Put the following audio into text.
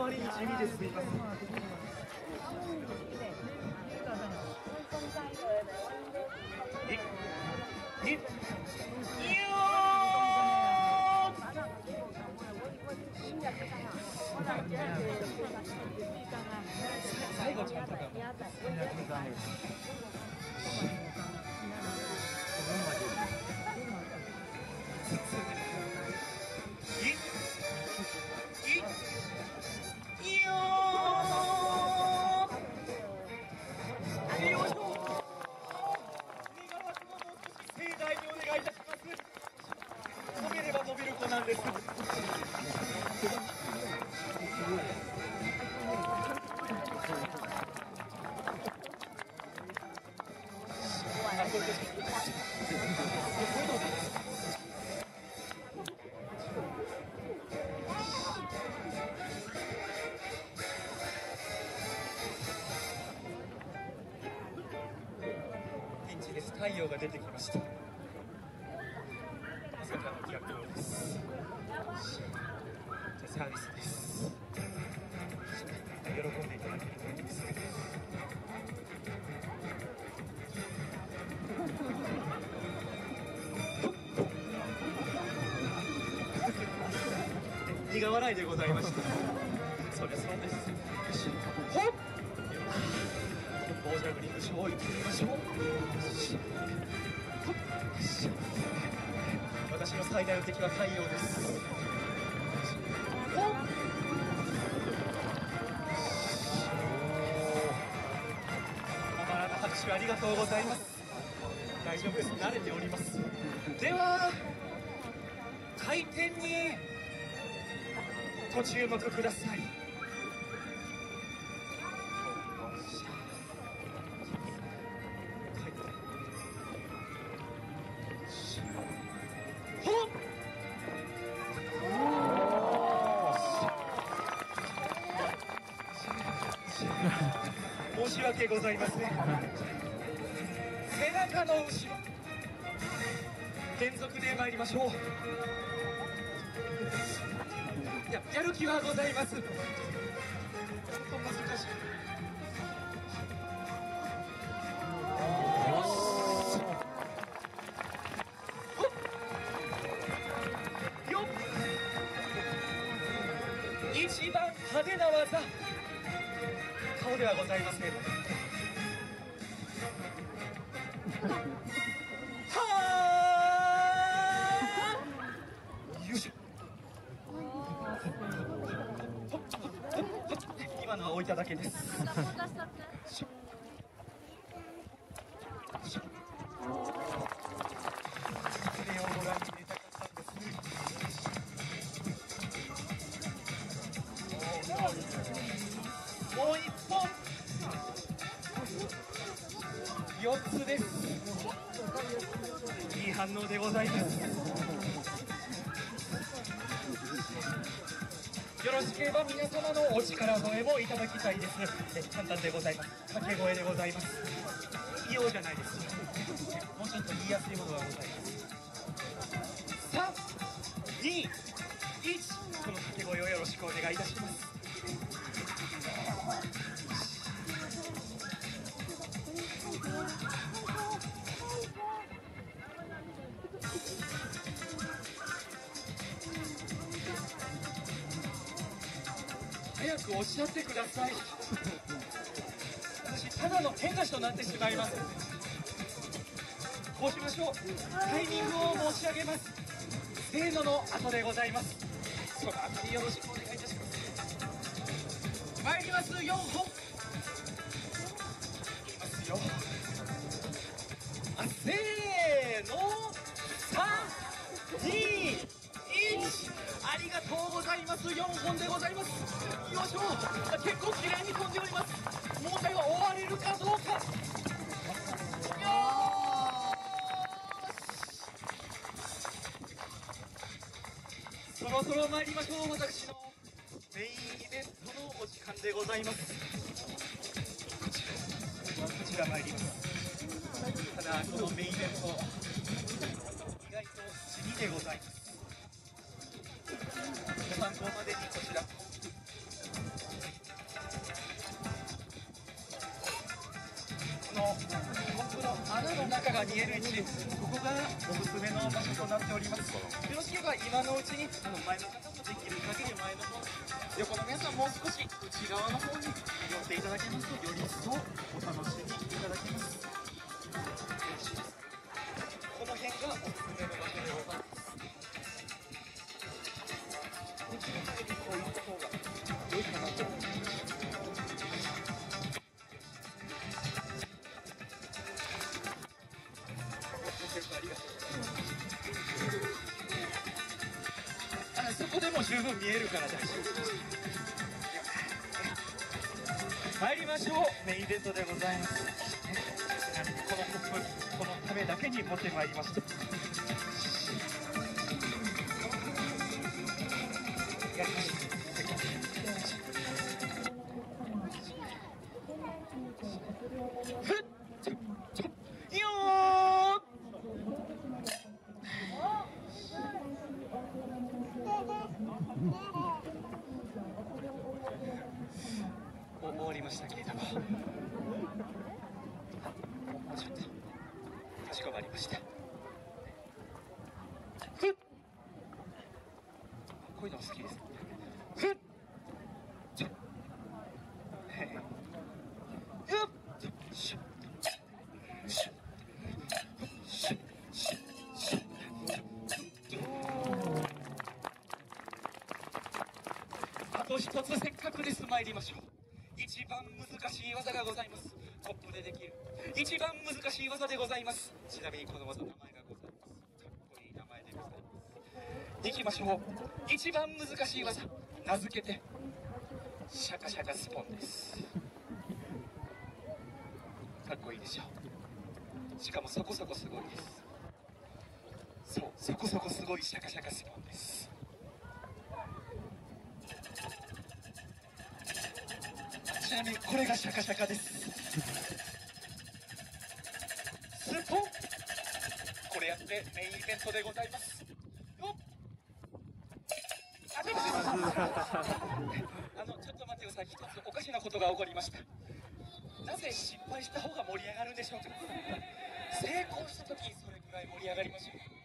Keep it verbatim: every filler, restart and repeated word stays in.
まりに地味ですみません。い、い、いよ最後ちゃんとか。い、いよー。よいしょ。願わくももう少し盛大にお願いいたします。伸びれば伸びる子なんです。ピンチです。太陽が出てきました。まさかの逆光です。じゃサービスです。喜んでいただけるといいです。苦笑いでございました。そりゃそうです。ほっ棒ジャグリングショー行ってみましょう。私の最大の敵は太陽です。たまらな拍手ありがとうございます。大丈夫です。慣れております。では回転にご注目ください。申し訳ございません。背中の後ろ連続で参りましょう。いや、やる気はございます。ちょっと難しい。よっ、一番派手な技、顔ではございません。はー、よいしょ。今のは置いただけです。プレーをご覧に入れたかったんですね。もう一本、よっつです。いい反応でございます。よろしければ皆様のお力添えもいただきたいです。え簡単でございます。掛け声でございます。異様じゃないです。もうちょっと言いやすいものがございます。さん、に、いち、この掛け声をよろしくお願いいたします。早くおっしゃってください。私ただの変な人になってしまいます。こうしましょう。タイミングを申し上げます。せーのの後でございます。その後によろしくお願いいたします。参ります。よんほんいきますよ。あ、せーの、さん、に、いち、ありがとうございます。よんほんでございます。よいしょ。結構綺麗に飛んでおります。問題は終われるかどうか。よーし、そろそろ参りましょう。私のメインイベントのお時間でございます。こちらこちら参ります。ただこのメインイベント意外と地味でございます。ご参考までにこちらが見える位置、ここがおすすめの場所となっております。よろしければ今のうちにあの前の方もできる限り前の方、横の皆さんもう少し内側の方に寄っていただけますとより一層お楽しみいただけます。よろしいですか。この辺がおすすめの場所でございます。できる限りこういった方が良いかなと思います。ありがとうございます。あそこでも十分見えるから大丈夫です。参りましょう。メインイベントでございます。ちなみにこのコップ、このためだけに持ってまいりました。やりました。ふっちょちょよーお終わりましたけれども、ちょっとかしこまりました。ふっこういうのも好きです。ふっちょへえよっちょしゅしゅしゅしゅしゅあと一つせっかくです。参りましょう。一番難しい技がございます。コップでできる一番難しい技でございます。ちなみにこの技名前がございます。かっこいい名前でございます。いきましょう。一番難しい技、名付けてシャカシャカスポンです。かっこいいでしょう。しかもそこそこすごいです。そう、そこそこすごいシャカシャカスポンです。ちなみにこれがシャカシャカです。スポン、これやってメインイベントでございます。よっあでもあのちょっと待ってください。一つおかしなことが起こりました。なぜ失敗した方が盛り上がるんでしょうか。成功した時それぐらい盛り上がりましょう。